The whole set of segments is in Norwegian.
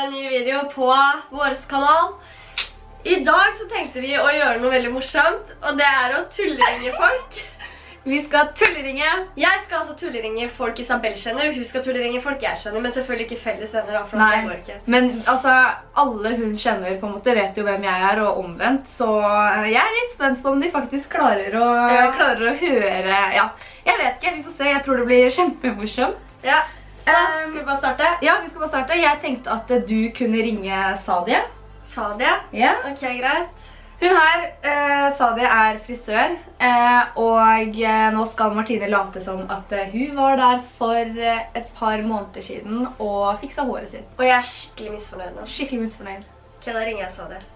en ny video på vår kanal. I dag så tenkte vi å gjøre noe veldig morsomt, og det å tulleringe folk. Vi skal tulleringe. Jeg skal altså tulleringe folk Isabel kjenner, hun skal tulleringe folk jeg kjenner, men selvfølgelig ikke felles venner da, for det går ikke. Men altså, alle hun kjenner på en måte vet jo hvem jeg og omvendt, så jeg litt spent på om de faktisk klarer å høre. Ja, jeg vet ikke, vi får se, jeg tror det blir kjempemorsomt. Ja, så skal vi bare starte? Ja, vi skal bare starte. Jeg tenkte at du kunne ringe Sadia. Sadia? Ja. Ok, greit. Hun her, Sadia frisør, og nå skal Martine late som at hun var der for et par måneder siden og fiksa håret sitt. Og jeg skikkelig misfornøyd nå. Skikkelig misfornøyd. Ok, da ringer jeg Sadia.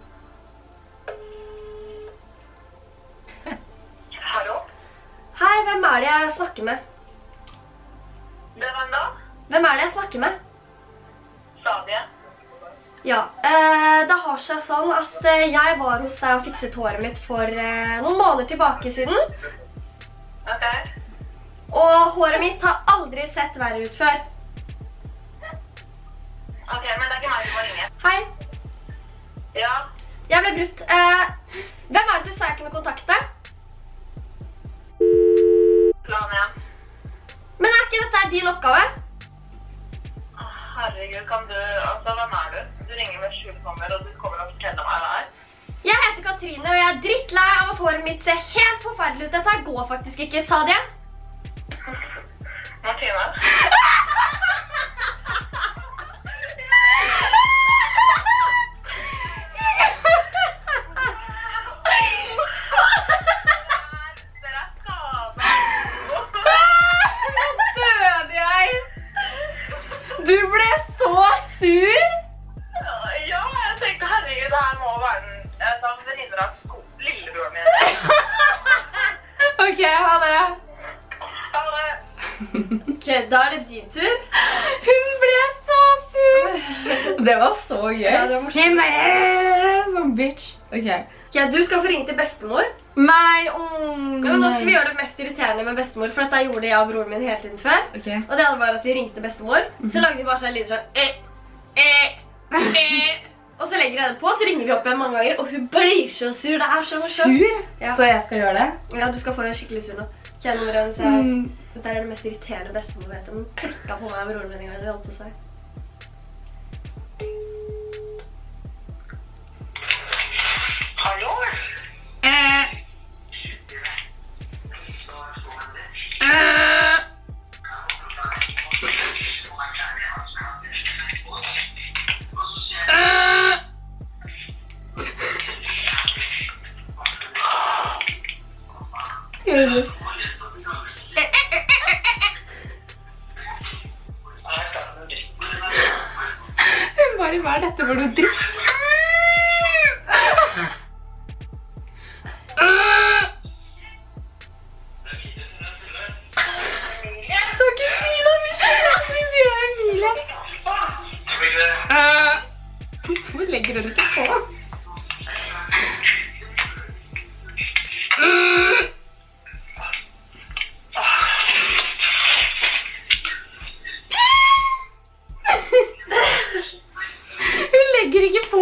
Hallo? Hei, hvem det jeg snakker med? Hvem da? Hvem det jeg snakker med? Sadia. Ja, det har seg sånn at jeg var hos deg og fikset håret mitt for noen måneder tilbake siden. Ok. Og håret mitt har aldri sett verre ut før. Ok, men det ikke meg som må ringe. Hei, Ja, jeg ble brutt. Hvem det du sa jeg kunne kontakte? plan igjen. Men ikke dette din oppgave? Herregud, kan du, altså, hvem du? Du ringer med skjult nummer, og du kommer og forteller meg det. Jeg heter Katrine, og jeg er drittlei av at håret mitt ser helt forferdelig ut. Dette går faktisk ikke, Sadia. Martine? Dere skadet. Nå døde jeg! Du ble så sur! Ja, jeg tenkte, herregud, det her må være den venninner av lillebroren min. Ok, ha det. Ha det. Ok, da det din tur. Hun ble så sur! Det var så gøy. Ja, det var morsomt. Sånn bitch. Ok. Ok, du skal få ringe til bestemor. Nei, Men nå skal vi gjøre det mest irriterende med bestemor, for dette gjorde jeg og broren min hele tiden før. Ok. Og det var at vi ringte bestemor, så lagde de bare sånn lyd sånn og så legger jeg det på, så ringer vi opp igjen mange ganger, og hun blir så sur. Det så morsomt. Sur? Ja. Så jeg skal gjøre det? Ja, du skal få en skikkelig sur nå. Ok, nummeret hennes dette det mest irriterende bestemor vet. Hun klikket på meg og broren min en gang, det holdt på seg. Hallo? Hva dette hvor du dritt? Så ikke si det, Michelle! Vi sier det, Emilie. Hvorfor legger hun ikke på? Hun legger ikke på.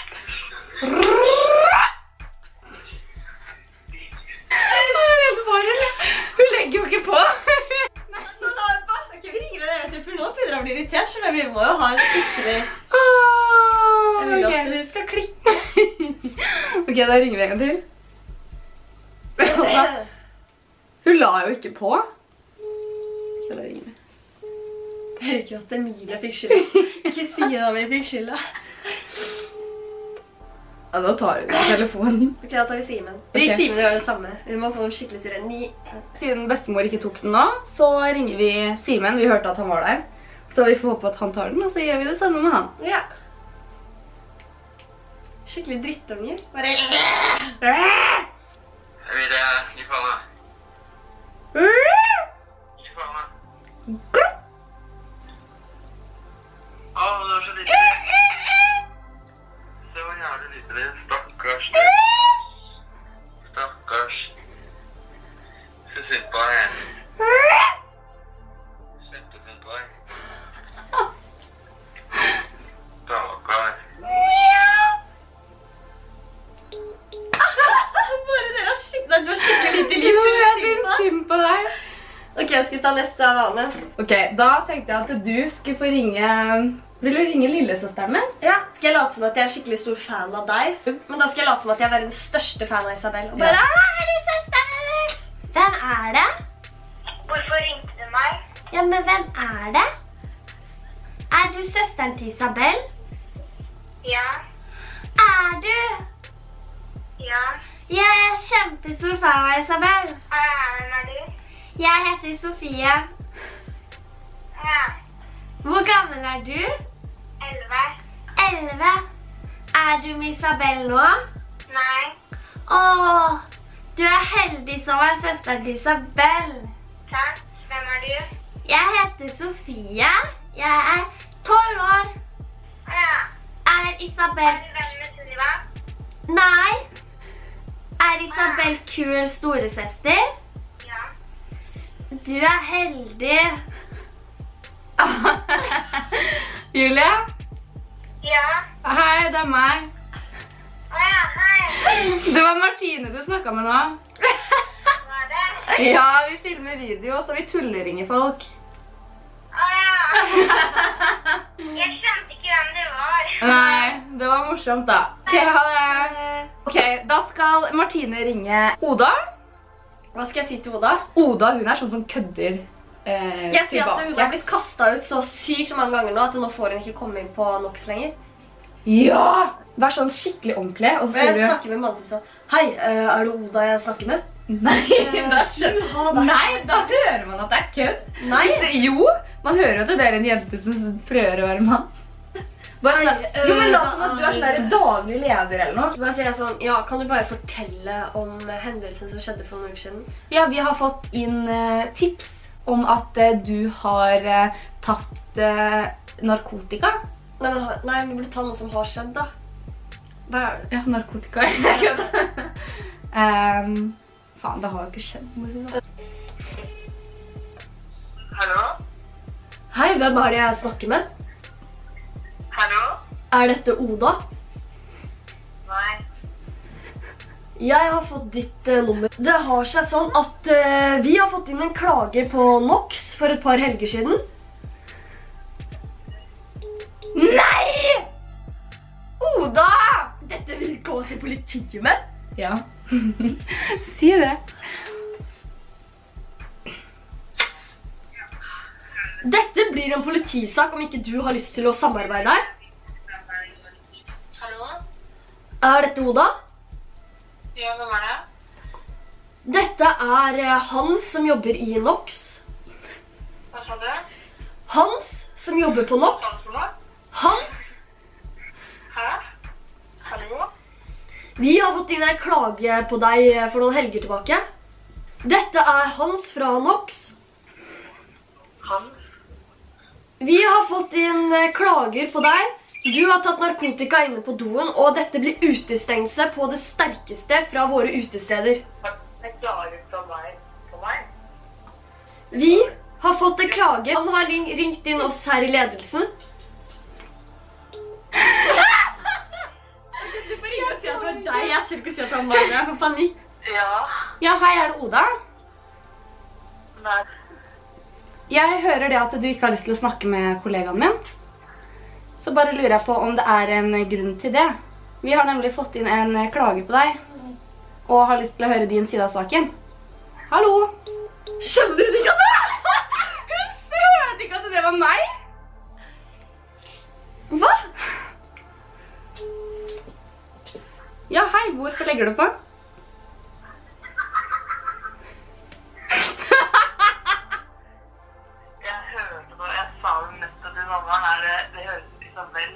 Hun legger jo ikke på. Nei, nå la vi på. Ok, vi ringer deg til, for nå begynner jeg å bli irritert, så vi må jo ha en skikkelig... Jeg vil at du skal klikke. Ok, da ringer vi en gang til. Hun la jo ikke på. Ok, da ringer vi. Det ikke at Emilie fikk skylda. Ikke si det om vi fikk skylda. Ja, nå tar hun telefonen. Ok, da tar vi Simen. Ok. Simen gjør det samme. Vi må få dem skikkelig syre. Siden bestemor ikke tok den nå, så ringer vi Simen. Vi hørte at han var der. Så vi får håpe at han tar den, og så gjør vi det samme med han. Ja. Skikkelig drittunger. Bare... Emilie, gi faen da. Gi faen da. Åh, det så lite. Se hvor jævlig lite det. Stakkars. Stakkars. Så synd på deg. Kjempesynd på deg. Bra. ta neste en annen. Ok, da tenkte jeg at du skulle få ringe... Vil du ringe lillesøsteren min? Ja, skal jeg late som at jeg er skikkelig stor fan av deg? Men da skal jeg late som at jeg er verdens største fan av Isabel. Og bare, er du søsteren hennes? Hvem er det? Hvorfor ringte du meg? Ja, men hvem er det? Er du søsteren til Isabel? Ja. Er du? Ja. Jeg er kjempestor fan av Isabel. Hvem er du? Jeg heter Sofie. Ja. Hvor gammel er du? 11. 11. Er du med Isabel nå? Nei. Åh, du er heldig som er søsteren til Isabel. Takk. Hvem er du? Jeg heter Sofie. Jeg er 12 år. Ja. Er Isabel... Er du venn med Sunniva? Nei. Er Isabel kul storesøster? Ja. Du er heldig. Julie? Ja. Hei, det er meg. Ja, hei. Det var Martine du snakket med nå. Hva er det? Ja, vi filmer video, så vi tulleringer folk. Ja. Jeg skjønte ikke hvem det var. Nei, det var morsomt da. Ok, ha det. Ok, da skal Martine ringe Oda. Hva skal jeg si til Oda? Oda, hun er sånn som kødder Skal jeg si at hun har blitt kastet ut så sykt mange ganger nå, at nå får hun ikke komme inn på NOX lenger? Ja! Vær sånn skikkelig ordentlig, og så Jeg sier du... snakker med mannen som sa, hei, er det Oda jeg snakker med? Nei, da skjønner... Nei, da hører man at det er kødd. Nei. Jo, man hører jo at det er en jente som prøver å være mann. Bare sånn, jo, men la som at du er sånn der daglig leder eller noe. Bare sier jeg sånn, ja, kan du bare fortelle om hendelsen som skjedde for noen uker siden? Ja, vi har fått inn tips om at du har tatt narkotika. Nei, vi burde ta noe som har skjedd da. Hva er det? Ja, narkotika. Faen, det har jo ikke skjedd noe. Hallo? Hei, hvem er det jeg snakker med? Hallo? Er dette Oda? Nei. Jeg har fått ditt nummer. Det har seg sånn at vi har fått inn en klage på NOX for et par helger siden. Nei! Oda! Dette vil gå til politiet med. Ja. Si det. Dette blir en politisak om ikke du har lyst til å samarbeide her. Hallo? Er dette Oda? Ja, hvem er det? Dette er Hans som jobber i NOX. Hva sa du? Hans som jobber på NOX. Hva for noe? Hans! Hæ? Hallo? Vi har fått inn en klage på deg for noen helger tilbake. Dette er Hans fra NOX. Hans? Vi har fått inn klager på deg. Du har tatt narkotika inne på doen, og dette blir utestengelse på det sterkeste fra våre utesteder. Jeg klager fra meg på meg. Vi har fått en klage. Han har ringt inn oss her i ledelsen. Du får ikke si at det var deg. Jeg tør ikke si at det var meg. Jeg får panikk. Ja. Ja, hei, er det Oda? Nei. Jeg hører det at du ikke har lyst til å snakke med kollegaen min. Så bare lurer jeg på om det er en grunn til det. Vi har nemlig fått inn en klage på deg, og har lyst til å høre din side av saken. Hallo? Skjønner du ikke det? Hun hørte ikke at det var meg? Hva? Ja, hei, hvorfor legger du på? Jeg hørte hva jeg sa det nettopp til mamma. Det høres ut som vel.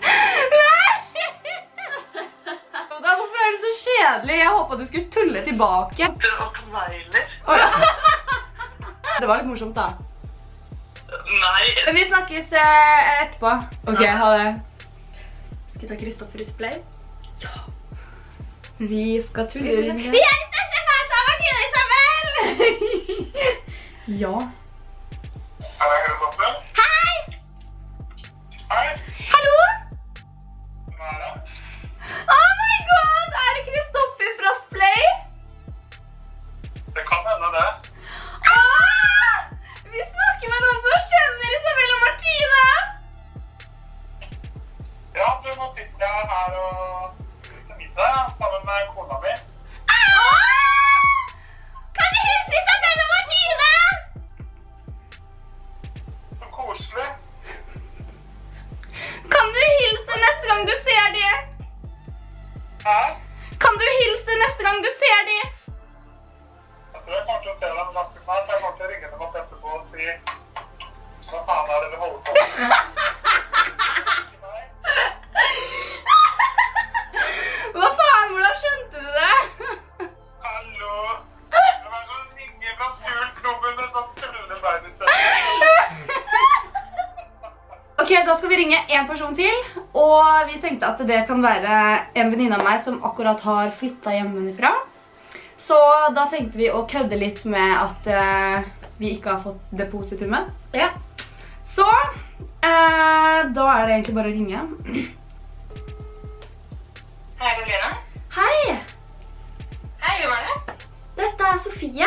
Oda, hvorfor er det så kjedelig? Jeg håpet du skulle tulle tilbake. Det var kneiler. Oh, ja. Det var litt morsomt da. Nei. Vi snakkes etterpå. Ok, ha det. Skal vi ta Kristoffer i splay? Ja. Vi skal tulle. Vi er de største fans av Martine og Isabel! Ja. Er det Kristoffer? Hei! Hei. Hallo? Hva er det? Oh my god, er det Kristoffer fra Splay? Det kan hende det. Ah! Vi snakker da skal vi ringe en person til, og vi tenkte at det kan være en venninne av meg som akkurat har flyttet hjemmefra. Så da tenkte vi å kødde litt med at vi ikke har fått depositumet. Ja. Så da er det egentlig bare å ringe. Hei, Katrine. Hei, Hei, hvem er det? dette er Sofie.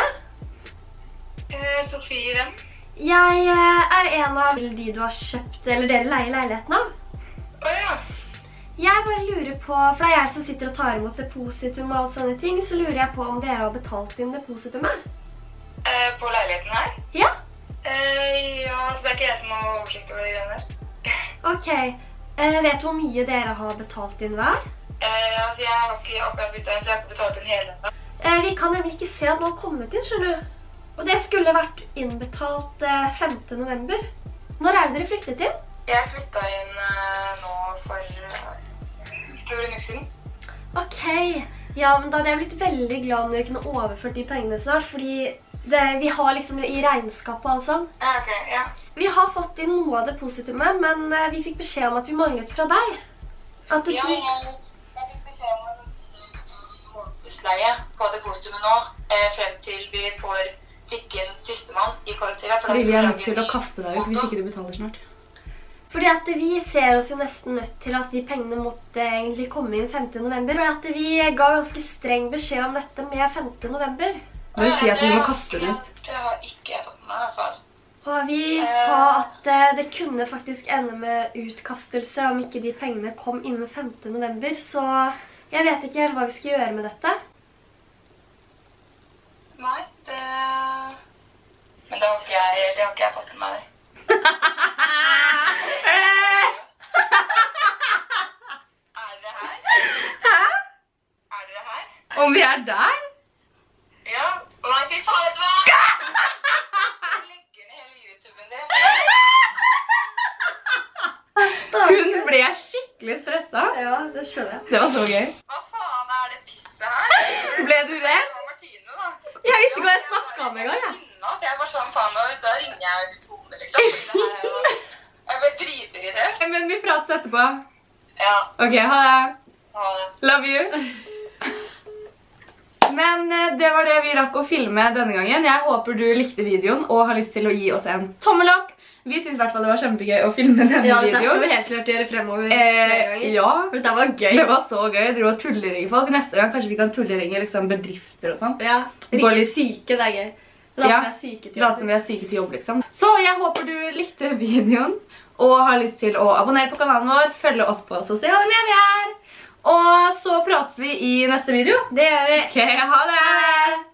Sofie, hvem? Jeg er en av de du har kjøpt, eller dere leier leiligheten av. Åja. Jeg bare lurer på, for det er jeg som sitter og tar imot depositum og alt sånne ting, så lurer jeg på om dere har betalt inn depositumet. På leiligheten her? Ja? Ja, så det er ikke jeg som har oversikt over de greiene der. Ok. Vet du hvor mye dere har betalt inn hver? Altså, jeg har ikke akkurat flyttet inn, så jeg har ikke betalt inn hele enda. Vi kan nemlig ikke se at noe har kommet inn, skjønner du. Og det skulle vært innbetalt 5. november. Når er det dere flyttet inn? Jeg flyttet inn nå for 2 uker siden. Ok. Ja, men da hadde jeg blitt veldig glad om dere kunne overført de pengene snart, fordi vi har liksom i regnskap og alt sånn. Ja, ok, ja. Vi har fått inn noe av depositumet, men vi fikk beskjed om at vi manglet fra deg. At du Ja, tok... jeg fikk beskjed om en månedsleie på depositumet nå, frem til vi får prikken sistemann i kollektivet. Vi er nødt til å kaste deg ut hvis ikke du betaler snart. Fordi at vi ser oss jo nesten nødt til at de pengene måtte egentlig komme inn 5. november, og at vi ga ganske streng beskjed om dette med 5. november. Det vil si at vi må kaste den ut. Det har ikke jeg fått med meg i hvert fall. Og vi sa at det kunne faktisk ende med utkastelse om ikke de pengene kom innen 5. november, så jeg vet ikke helt hva vi skal gjøre med dette. Nei, men det har ikke jeg fått med meg. Er dere her? Hæ? Er dere her? Om vi er der? Ja. Å nei, fy faen, vet du hva? Jeg legger ned hele YouTuben din. Hun ble skikkelig stresset. Ja, det skjønner jeg. Det var så gøy. Hva faen er det pisset her? Ble du redd? Det var Martine, da. Jeg visste ikke hva jeg snakket om en gang, jeg. Jeg var sånn, faen, da ringer jeg ut Tone, liksom. Jeg ble dritirritert. Men vi prates etterpå. Ja. Ok, ha det. Ha det. Love you. Men det var det vi rakk å filme denne gangen. Jeg håper du likte videoen og har lyst til å gi oss en tommel opp. Vi synes i hvert fall det var kjempegøy å filme denne Ja, det videoen. skal vi helt klart gjøre fremover flere ganger. Ja, For det var gøy. det var så gøy. Jeg dro og tulleringe folk. Neste gang kanskje vi kan tulleringe liksom, bedrifter og sånn. Ja, Gå riktig litt- syke, det er gøy. La Ja, oss være syke til Late som vi er syke til jobb, liksom. Så jeg håper du likte videoen og har lyst til å abonnere på kanalen vår, følge oss på sosiale medier. Og så prates vi i neste video. Det gjør vi. Ok, ha det!